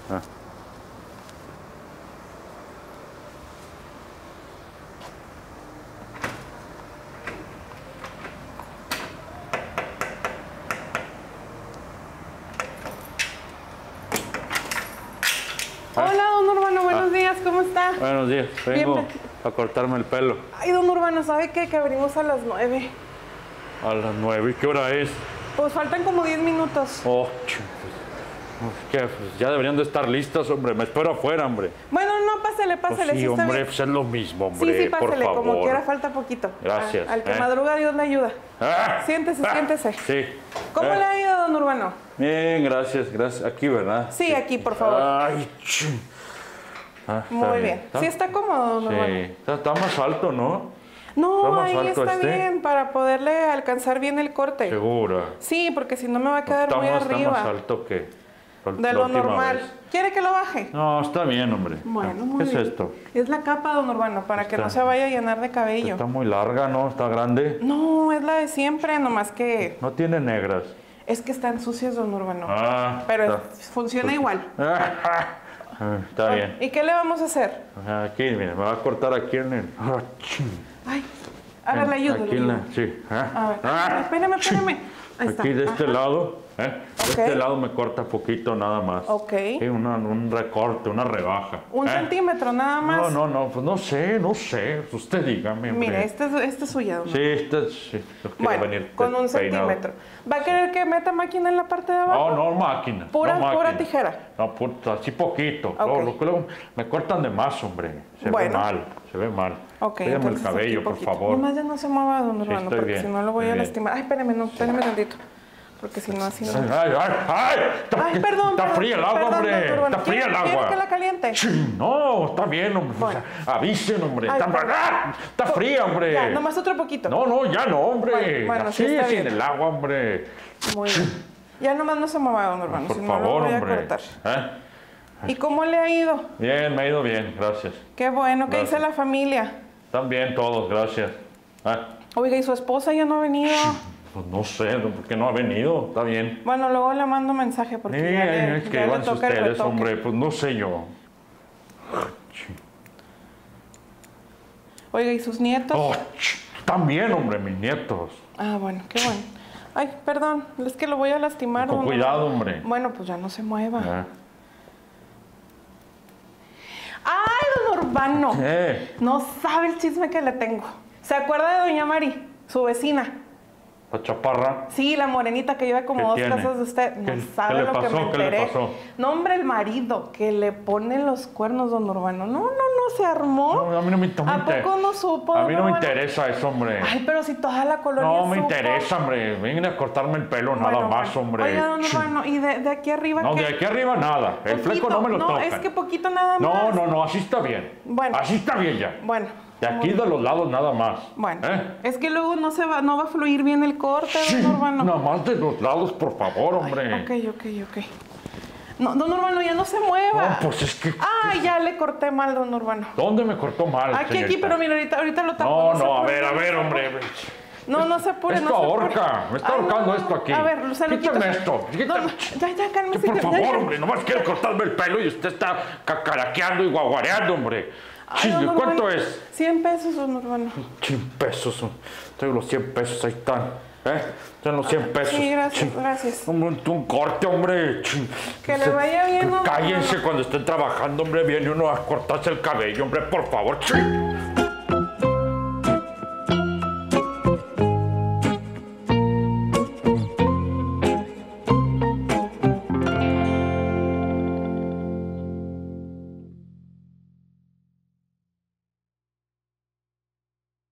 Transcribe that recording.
Ah. Hola, don Urbano, buenos días, ¿cómo está? Buenos días, vengo a cortarme el pelo. Ay, don Urbano, ¿sabe qué? Que abrimos a las 9. A las 9, ¿y qué hora es? Pues faltan como 10 minutos. Oh, ¿qué? Pues ya deberían de estar listas, hombre. Me espero afuera, hombre. Bueno, no, pásele, Pues pásele. sí, está hombre, bien. pues es lo mismo, hombre. Sí, pásele, por como favor. quiera, falta poquito. Gracias. Al que madruga, Dios le ayuda. Siéntese, siéntese. Sí. ¿Cómo le ha ido, don Urbano? Bien, gracias, gracias. Aquí, ¿verdad? Sí, aquí, por favor. Ay, está Muy bien. Sí, está cómodo, don Urbano. Sí, está más alto, ¿no? No, ¿Está más ahí alto está este? bien, para poderle alcanzar bien el corte. Segura. Sí, porque si no me va a quedar muy Está arriba. más alto que De la lo última normal. vez. ¿Quiere que lo baje? No, está bien, hombre. Bueno, muy ¿Qué bien. es esto? Es la capa, don Urbano, para que Está- no se vaya a llenar de cabello. Está muy larga, ¿no? Está grande. No, es la de siempre, nomás que No tiene negras. es que están sucias, don Urbano. Ah, Pero está. funciona igual. Está bien. ¿Y qué le vamos a hacer? Aquí, mira, me va a cortar aquí en el... Ay, a ver, le ayudo. Aquí le en la... ayudo. Sí. A ver, espérame, espérame. Ahí está. Aquí de este Ajá. lado, De Ok. este lado me corta poquito nada más. Ok. Sí, un recorte, una rebaja. Un centímetro nada más. No, pues no sé. Usted dígame, hombre. Mire, este es suya, don Sí, sí. Yo quiero Bueno, venir con un peinado. centímetro. ¿Va a querer que meta máquina en la parte de abajo? No, máquina. Pura- no máquina. pura tijera. No, así poquito. Ok. Luego me cortan de más, hombre. Se Bueno. ve mal. Ok, Pídame el entonces cabello, aquí por poquito. favor. Nomás ya no se mueva, don Urbano, estoy porque bien, si no lo voy a muy bien. lastimar. Ay, espérame tantito. Porque si no, así no. Ay, Ay, perdón. Está fría el agua, perdón, hombre. don Urbano. Está fría el ¿Quiere agua. que la caliente? No, está bien, hombre. Bueno. Avisen, hombre. Ay, perdón. Está fría, hombre. Ya, nomás otro poquito. No, ya no, hombre. Bueno, sí, Así, está sin bien. el agua, hombre. Muy bien. Ya nomás no se mueva, don Urbano, Por si no favor, lo voy a hombre. cortar. ¿Eh? ¿Y cómo le ha ido? Bien, me ha ido bien, gracias. Qué bueno, ¿qué Gracias. dice la familia? Están bien todos, gracias. Oiga, ¿y su esposa ya no ha venido? Pues no sé, ¿por qué no ha venido? Está bien. Bueno, luego le mando mensaje porque ya Es que le van toca el ustedes, retoque. hombre, pues no sé yo. Oiga, ¿y sus nietos? Están bien, hombre, mis nietos. Ah, bueno, qué bueno. Ay, perdón, es que lo voy a lastimar. Con don cuidado, Urbano. hombre. Bueno, pues ya no se mueva. Ah. ¡Ay, don Urbano! ¿Qué? No sabe el chisme que le tengo. ¿Se acuerda de doña Mari, su vecina? La chaparra. Sí, la morenita que lleva como ¿Qué dos tiene? casas de usted. No ¿Qué sabe le lo que pasó? me ¿Qué le enteré. pasó? No, hombre, el marido que le pone los cuernos, don Urbano. No, se armó. No, a mí no me ¿A poco no supo? A mí no me Urbano? interesa eso, hombre. Ay, pero si toda la colonia No me supo. interesa, hombre. Vengan a cortarme el pelo, nada Bueno, más, bueno. hombre. Oiga, don Urbano, ¿y de aquí arriba No, qué? de aquí arriba nada. El fleco no me lo toca. es que poquito nada más. No, así está bien. Bueno. Así está bien ya. Bueno. De aquí de los lados nada más. Bueno, ¿Eh? es que luego no va a fluir bien el corte, don Urbano. Nada más de los lados, por favor, hombre. Ok. No, don Urbano, ya no se mueva. No, pues es que... Ay, ya le corté mal, don Urbano. ¿Dónde me cortó mal, Aquí, señorita? pero mira, ahorita lo tapo. No, a se apure, ver, hombre. No se apure, Esto no se apure. ahorca. Me está Ay, ahorcando esto aquí. A ver, se lo quito. Quítame esto. Quítame. Ya, cálmese. Por ya, favor, hombre, nomás quiere cortarme el pelo y usted está cacaraqueando y guaguareando, hombre. Ay, don ¿Cuánto Urbano, es? 100 pesos, don Urbano. 100 pesos. Tengo los 100 pesos, ahí están. Tengo los 100 pesos. Sí, gracias. Un corte, hombre. Que le vaya bien, don Cállense cuando estén trabajando, hombre. Viene uno a cortarse el cabello, hombre, por favor.